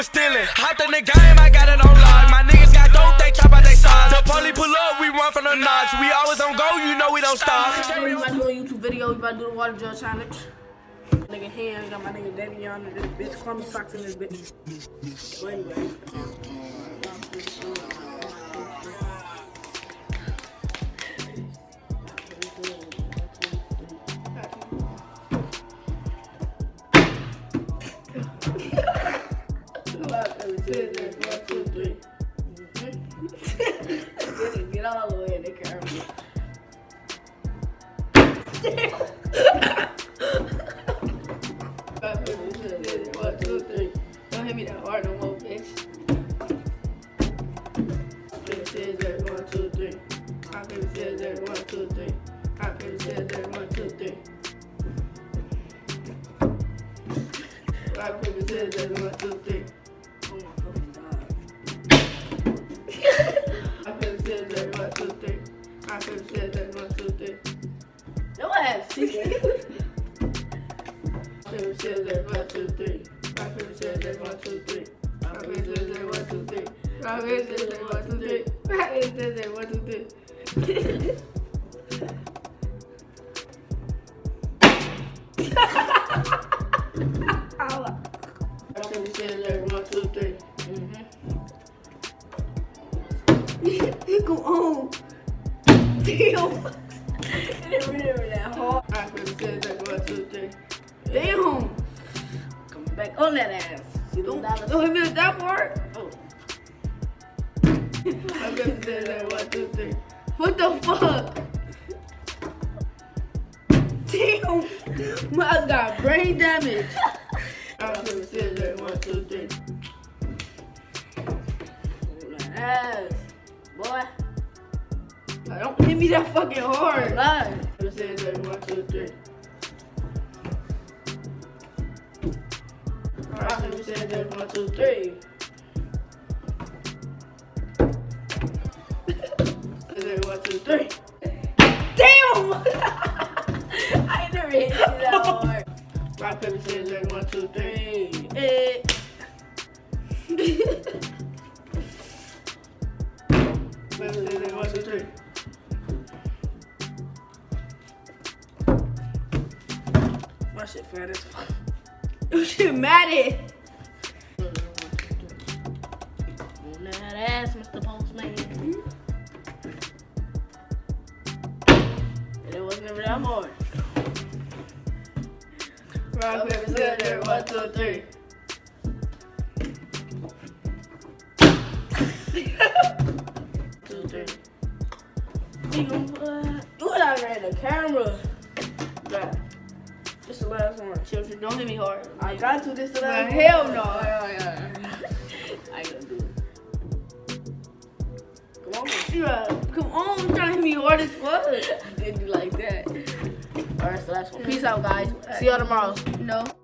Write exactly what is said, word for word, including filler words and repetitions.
was stealing. Hopped in the game, I got it on lock. My niggas got dope, they chop out they sides. The police pull up, we run from the knots. We always on go, you know we don't stop. We about to do a YouTube video, we about to do the water jar challenge. Nigga hand, got my nigga Daddy on this bitch, Crummy Socks in this bitch. So anyway. Get all the way in the camera. One, two, three. Don't hit me that hard no more, bitch. One, two, three. One, two, three. One, two, three. One, two, three. One, two, three. Oh my fucking god. I could have said that one, two, three. I could have said that one, two, three. No ass. I could have said that one, two, three. I could have said that one, two, three. I could have said that one, two, three. I could have said that one, two, three. I could have said that one, two, three. I could have said that one, two, three. Mm-hmm. Go on. Damn. It didn't really that hard. I could have said that one, two, three. Damn. Come back on that ass. You don't don't hit me with that part. Oh. I could have said that one, two, three. What the fuck? Damn. My got brain damage. I could have said that one, two, three. Ass. Boy. Don't hit me that fucking hard. Lie. I said that one, two, three. I said that one, two, three. I said one, two, three. Damn! I ain't never hit you that hard. I could have said that one, two, three. Eh. One, two, three. My shit fat as fuck. You shit mad at. On that ass, Mister Postman. Mm-hmm. And it wasn't ever that hard. Rock, paper, scissors, one, two, three. Two, three. You got ran the camera. Right. This is the last one. Children, don't hit me hard. I got to this the last one. Hell no. Hell yeah. I ain't gonna do it. Come on. Yeah. Come on, I'm trying to hit me hard as fuck. I didn't do like that. Alright, so that's one. Peace out, guys. See y'all tomorrow. No.